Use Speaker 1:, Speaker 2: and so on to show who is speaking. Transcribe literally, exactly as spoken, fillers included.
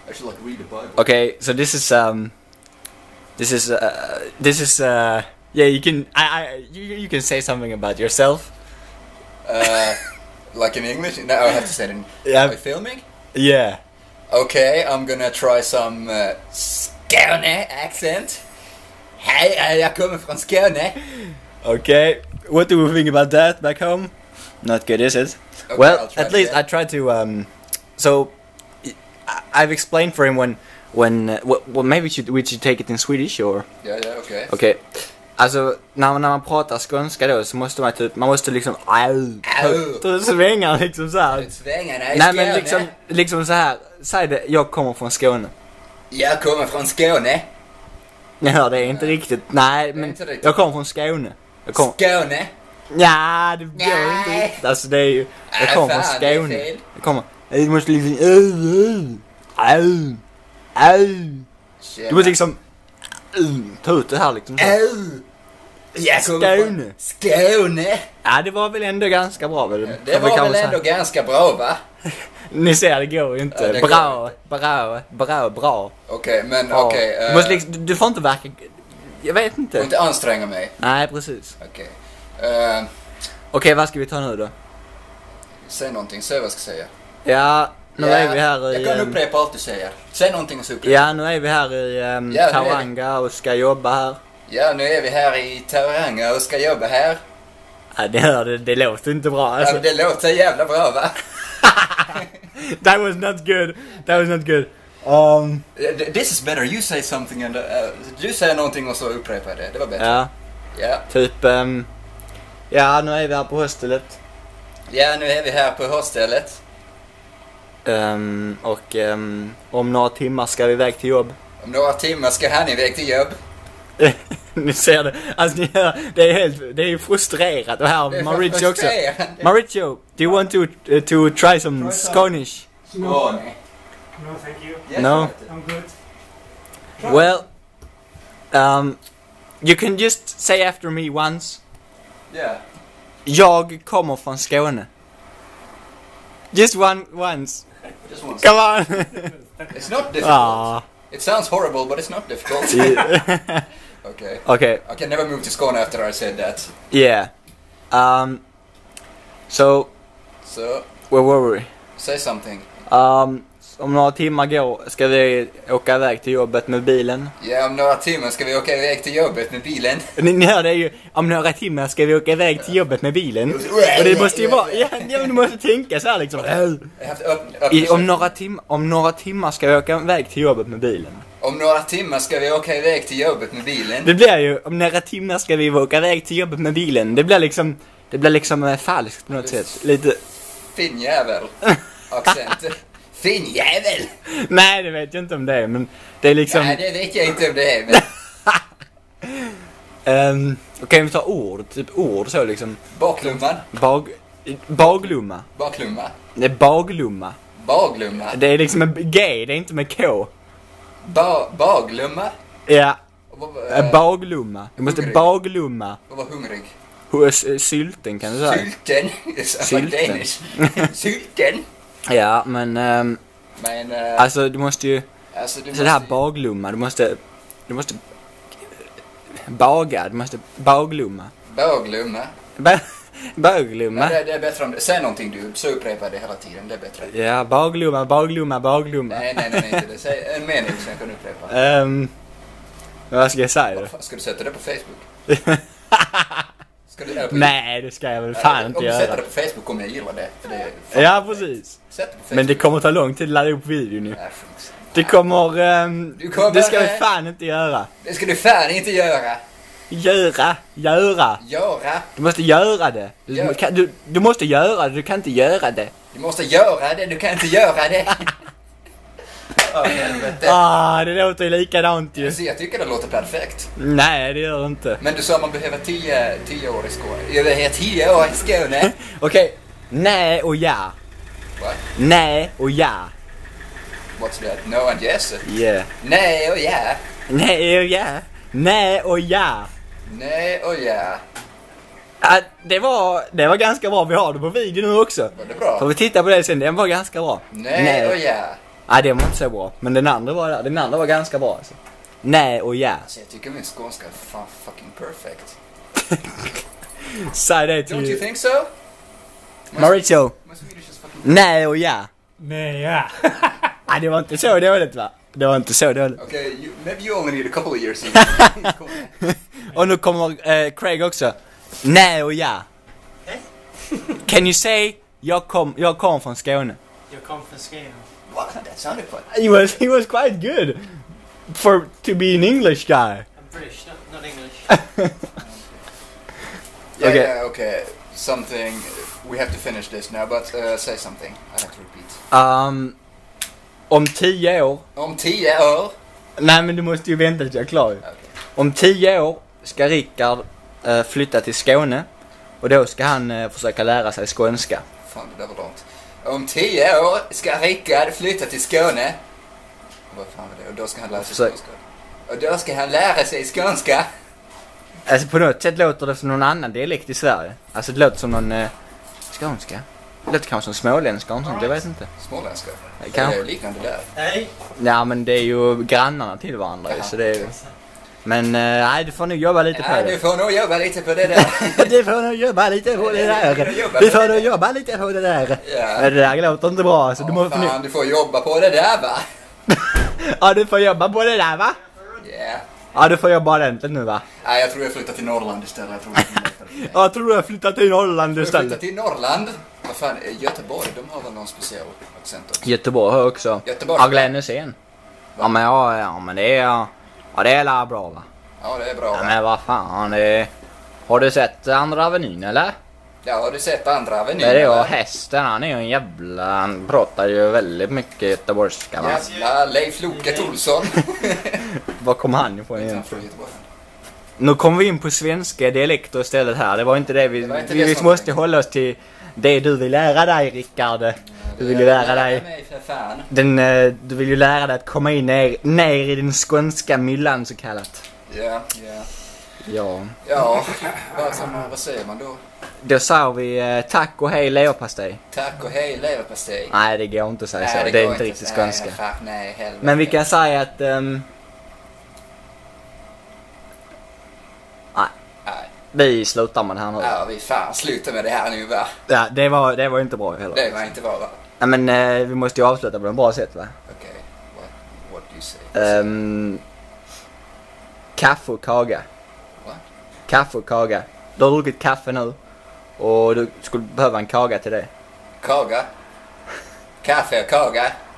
Speaker 1: I should like read the Bible.
Speaker 2: Okay, so this is um, this is uh, this is uh, yeah. You can I, I you, you can say something about yourself.
Speaker 1: Uh, like in English? No, I have to say it in.
Speaker 2: Yeah.
Speaker 1: Are we filming?
Speaker 2: Yeah.
Speaker 1: Okay, I'm gonna try some uh, Skåne accent. Hej, jag kommer från Skåne.
Speaker 2: Okay. What do we think about that back home? Not good, is it?
Speaker 1: Okay,
Speaker 2: well,
Speaker 1: I'll try
Speaker 2: at least
Speaker 1: again.
Speaker 2: I tried to. Um, so I- I've explained for him when when uh, well, well maybe we should we should take it in Swedish or
Speaker 1: Ja, ja, okej.
Speaker 2: okay. Alltså när när man pratar skånska då så måste man typ man måste liksom au
Speaker 1: Au.
Speaker 2: svänga liksom så här.
Speaker 1: Svängarna i
Speaker 2: Nej
Speaker 1: Skåne.
Speaker 2: men liksom liksom så här. Säg det, jag kommer från Skåne.
Speaker 1: Jag kommer från Skåne.
Speaker 2: Ja, det är inte riktigt. Nej, men
Speaker 1: inte riktigt.
Speaker 2: jag kommer från Skåne. Jag kommer.
Speaker 1: Skåne.
Speaker 2: Ja, det går
Speaker 1: Nej.
Speaker 2: inte riktigt. Alltså det är ju jag
Speaker 1: Äh,
Speaker 2: kommer
Speaker 1: fan,
Speaker 2: från
Speaker 1: det är
Speaker 2: Skåne.
Speaker 1: fel.
Speaker 2: Jag kommer. Du måste liksom au au au. Du måste liksom ta ut det här liksom. Så.
Speaker 1: Au. Jag kommer
Speaker 2: Skåne.
Speaker 1: från Skåne.
Speaker 2: Ja, det var väl ändå ganska bra väl?
Speaker 1: Det
Speaker 2: Kan vi
Speaker 1: var
Speaker 2: kanske
Speaker 1: väl ändå
Speaker 2: säga.
Speaker 1: ganska bra, va?
Speaker 2: Ni ser, det går ju inte.
Speaker 1: Ja, det går
Speaker 2: bra, bra, bra, bra.
Speaker 1: Okej, men
Speaker 2: bra.
Speaker 1: okej.
Speaker 2: du,
Speaker 1: eh,
Speaker 2: måste liksom, du, du får inte verka... Jag vet
Speaker 1: får
Speaker 2: inte.
Speaker 1: inte anstränga mig.
Speaker 2: Nej, precis.
Speaker 1: Okej. Eh,
Speaker 2: Okej, vad ska vi ta nu då?
Speaker 1: säg någonting, säg vad jag ska säga.
Speaker 2: Ja, nu
Speaker 1: Ja,
Speaker 2: är vi här i...
Speaker 1: Jag kan
Speaker 2: ehm,
Speaker 1: upprepa allt du säger. Säg någonting och så upprepa.
Speaker 2: Ja, nu är vi här i um,
Speaker 1: Ja, nu är vi-
Speaker 2: Tauranga och ska jobba här.
Speaker 1: Ja, nu är vi här i Tauranga och ska jobba här.
Speaker 2: Ja, det, hör, det, det låter inte bra.
Speaker 1: Ja,
Speaker 2: Alltså.
Speaker 1: men det låter jävla bra, va?
Speaker 2: That was not good. That was not good. Um,
Speaker 1: Eh, This is better, you say something and uh, du säger någonting och så upprepar jag det. Det var bättre.
Speaker 2: ja,
Speaker 1: Ja.
Speaker 2: typ... Um, ja, nu är vi här på hostelet.
Speaker 1: Ja, nu är vi här på hostellet.
Speaker 2: Um, och um, om några timmar ska vi iväg till jobb.
Speaker 1: Om några timmar ska han iväg till jobb.
Speaker 2: Ni ser det. Alltså, ni hör, det är helt... Det är ju frustrerat. Och här
Speaker 1: Det
Speaker 2: har
Speaker 1: är
Speaker 2: Mauricio också.
Speaker 1: frustrerande.
Speaker 2: Mauricio, do you want to, uh, to try some
Speaker 1: Try some.
Speaker 2: Skånish?
Speaker 1: Skåne.
Speaker 3: No, thank you.
Speaker 1: Ja,
Speaker 2: No.
Speaker 3: I'm good.
Speaker 2: Well, um, you can just say after me once.
Speaker 1: Ja.
Speaker 2: Jag kommer från Skåne. Just one once.
Speaker 1: Just once.
Speaker 2: Come on.
Speaker 1: It's not difficult.
Speaker 2: Ah.
Speaker 1: It sounds horrible, but it's not difficult.
Speaker 2: Yeah.
Speaker 1: Okay.
Speaker 2: Okay.
Speaker 1: I can never move to Skåne after I said that.
Speaker 2: Yeah. Um. So
Speaker 1: So,
Speaker 2: where were we?
Speaker 1: say something.
Speaker 2: Um. Om några timmar går ska vi åka iväg till jobbet med bilen.
Speaker 1: Ja, om några timmar ska vi åka iväg till jobbet med bilen.
Speaker 2: Ni, ni hör det är ju. Om några timmar ska vi åka iväg till jobbet med bilen. Och det måste ju vara. Ja, ja men du måste tänka så här liksom.
Speaker 1: Jag har haft öppna, öppna
Speaker 2: I, om några tim om några timmar ska vi åka iväg till jobbet med bilen.
Speaker 1: Om några timmar ska vi åka iväg till jobbet med bilen.
Speaker 2: Det blir ju, om några timmar ska vi åka iväg till jobbet med bilen. Det blir liksom, det blir liksom äh, falskt på något sätt. Lite,
Speaker 1: Fin jävel. Accent. Fin jävel.
Speaker 2: nej det vet jag inte om det är, men det är liksom...
Speaker 1: Nej, det vet jag inte om det är. Men
Speaker 2: um, Okej, vi tar ord, typ ord så liksom.
Speaker 1: baklumman.
Speaker 2: Bag, baglumma.
Speaker 1: Baklumma.
Speaker 2: Det är baglumma.
Speaker 1: Baglumma.
Speaker 2: Det är liksom en G, det är inte med K.
Speaker 1: Ba, baglumma.
Speaker 2: Ja,
Speaker 1: Vad
Speaker 2: äh,
Speaker 1: äh,
Speaker 2: baglumma. Du måste
Speaker 1: hungrig.
Speaker 2: baglumma.
Speaker 1: vad var hungrig?
Speaker 2: Hos, äh, sylten kan du säga.
Speaker 1: Sylten.
Speaker 2: Sylten.
Speaker 1: Danish. Sylten.
Speaker 2: Ja, men um,
Speaker 1: Men, äh,
Speaker 2: alltså du måste ju...
Speaker 1: alltså du
Speaker 2: Så det här
Speaker 1: måste...
Speaker 2: baglumma, du måste... Du måste... Baga, du måste baglumma.
Speaker 1: Baglumma.
Speaker 2: Ba, baglumma.
Speaker 1: Nej, det, det är bättre om du... Säg någonting du, så upprepar det hela tiden. Det är bättre.
Speaker 2: Ja, baglumma, baglumma, baglumma.
Speaker 1: Nej, nej, nej, nej inte det. Säg en mening sen kan du upprepa.
Speaker 2: Ehm, vad ska jag säga då?
Speaker 1: Vad fan, ska du sätta det på Facebook? Ska du, eller på
Speaker 2: Nej, det ska jag väl
Speaker 1: Ja,
Speaker 2: fan inte
Speaker 1: Om du sätter
Speaker 2: göra.
Speaker 1: det på Facebook kommer jag gilla det. För det är fan,
Speaker 2: Ja, precis.
Speaker 1: Sätt det på Facebook.
Speaker 2: Men det kommer ta lång tid att ladda upp video nu.
Speaker 1: Nej, skit.
Speaker 2: Det kommer... ehm,
Speaker 1: Du kommer-
Speaker 2: det ska vi fan inte göra.
Speaker 1: Det ska du fan inte göra.
Speaker 2: Göra, göra.
Speaker 1: Göra.
Speaker 2: Du måste göra det. Du,
Speaker 1: Gör.
Speaker 2: kan, du, du måste göra det, du kan inte göra det.
Speaker 1: Du måste göra det, du kan inte göra det. Åh, helvete.
Speaker 2: Ah, det låter ju likadant ju.
Speaker 1: Alltså, jag tycker det låter perfekt.
Speaker 2: Nej, det gör det inte.
Speaker 1: Men du sa man behöver tio, tio år i Skåne. Jag behöver tio år i Skåne.
Speaker 2: Okej, nej och ja.
Speaker 1: What?
Speaker 2: Nej och ja.
Speaker 1: What's that? No and yes?
Speaker 2: Yeah.
Speaker 1: Nej och ja.
Speaker 2: Nej och ja. Nej och ja.
Speaker 1: Nej och ja.
Speaker 2: Ah, det, var, det var ganska bra. Vi har det på video nu också.
Speaker 1: Var det bra?
Speaker 2: Får vi titta på det sen? Den var ganska bra.
Speaker 1: Nej och ja.
Speaker 2: Nej, det var inte så bra. Men den andra var där. Den andra var ganska bra alltså. Nej och ja.
Speaker 1: Alltså, jag tycker min skånska är fan fucking perfect.
Speaker 2: Säg det till...
Speaker 1: Don't you think so?
Speaker 2: Mauricio. Nej och ja.
Speaker 3: Nej, ja.
Speaker 2: Nej, det var inte så dåligt va? Det var inte så dåligt.
Speaker 1: Okay, you, maybe you only need a couple of years.
Speaker 2: Och nu kommer eh, Craig också. Nej och ja. Can you say jag kom jag kom från Skåne?
Speaker 3: Jag kom från Skåne.
Speaker 1: What? That sounded fun.
Speaker 2: He was he was quite good for to be an English guy.
Speaker 3: I'm British, not, not English.
Speaker 1: Yeah,
Speaker 2: Okay.
Speaker 1: yeah, okay. Something. We have to finish this now, but uh, say something. I have to repeat.
Speaker 2: Um, om tio år.
Speaker 1: Om tio år.
Speaker 2: Nej, men du måste ju vänta tills jag är klar.
Speaker 1: Okay.
Speaker 2: Om tio år ska Rickard uh, flytta till Skåne. Och då ska han uh, försöka lära sig skånska.
Speaker 1: Fan, det där var långt. Om tio år ska Rickard flytta till Skåne. Vad fan var det? Och då ska han lära sig
Speaker 2: Försök.
Speaker 1: skånska. Och då ska han lära sig skånska.
Speaker 2: Alltså på något sätt låter det som någon annan dialekt i Sverige. Alltså det låter som någon uh, skånska. Det låter kanske som småländska och sånt, jag vet inte.
Speaker 1: Småländska.
Speaker 2: Kanske.
Speaker 1: Det är liknande där.
Speaker 3: Nej.
Speaker 2: Ja, men det är ju grannarna till varandra ju, så det är ju... Men uh, nej, du får nog jobba lite på
Speaker 1: Ja,
Speaker 2: det.
Speaker 1: du får nog jobba lite på det där.
Speaker 2: Du får nog jobba lite på det där. Du får nog jobba lite på det där.
Speaker 1: Ja.
Speaker 2: Men det där låter inte bra. Så
Speaker 1: Ja,
Speaker 2: du måste nu...
Speaker 1: fan, du får jobba på det där, va?
Speaker 2: Ja, du får jobba på det där, va?
Speaker 1: Ja. Yeah.
Speaker 2: Ja, du får jobba ordentligt nu, va?
Speaker 1: Nej, jag tror jag flyttar till Norrland istället. Jag tror jag flyttar
Speaker 2: Ja, jag tror du har flyttat till Norrland
Speaker 1: Jag flyttar
Speaker 2: istället.
Speaker 1: till Norrland. Vad fan, Göteborg, de har väl någon speciell accent också?
Speaker 2: Göteborg har också.
Speaker 1: Göteborg.
Speaker 2: Ja, Glenn Hysén. Ja, men ja, ja, men det är... Ja, det är la bra, va?
Speaker 1: Ja, det är bra.
Speaker 2: Ja,
Speaker 1: va?
Speaker 2: men vad fan, det... Har du sett Andra Avenyn, eller?
Speaker 1: Ja, har du sett Andra Avenyn?
Speaker 2: Det är det och
Speaker 1: eller?
Speaker 2: hästen, han är ju en jävla... Han pratar ju väldigt mycket göteborgska, va?
Speaker 1: Jävla Leif Loket Olsson.
Speaker 2: Var kom han ifrån
Speaker 1: Han
Speaker 2: egentligen?
Speaker 1: från Göteborg.
Speaker 2: Nu kom vi in på svenska dialekter istället här. Det var inte det vi...
Speaker 1: Det var inte
Speaker 2: vi
Speaker 1: det
Speaker 2: vi
Speaker 1: som-
Speaker 2: måste hålla oss till det du vill lära dig, Rickard. Du vill ju lära dig...
Speaker 1: mig för fan.
Speaker 2: Den, eh, du vill ju lära dig att komma in ner, ner i den skånska myllan så kallat.
Speaker 1: Ja, ja.
Speaker 2: Ja.
Speaker 1: Ja, vad, som, vad säger man då?
Speaker 2: Då sa vi eh, tack och hej leverpastej.
Speaker 1: Tack och hej leverpastej.
Speaker 2: Nej, det går inte att säga så.
Speaker 1: Nej,
Speaker 2: Det, är
Speaker 1: går
Speaker 2: inte riktigt
Speaker 1: Nej,
Speaker 2: skånska.
Speaker 1: fan, nej, helvete.
Speaker 2: Men vi kan säga att... ehm, nej,
Speaker 1: Nej.
Speaker 2: vi slutar med det här nu.
Speaker 1: Ja, vi fan slutar med det här nu, va?
Speaker 2: Ja, det var, det var inte bra heller.
Speaker 1: Det var inte bra, va?
Speaker 2: Nej, men eh, vi måste ju avsluta på ett bra sätt, va?
Speaker 1: Okej, what, what do you say?
Speaker 2: Um, kaffe och kaga.
Speaker 1: What?
Speaker 2: Kaffe och kaga. Du har druckit kaffe nu. Och du skulle behöva en kaga till det.
Speaker 1: Kaga? Kaffe och kaga?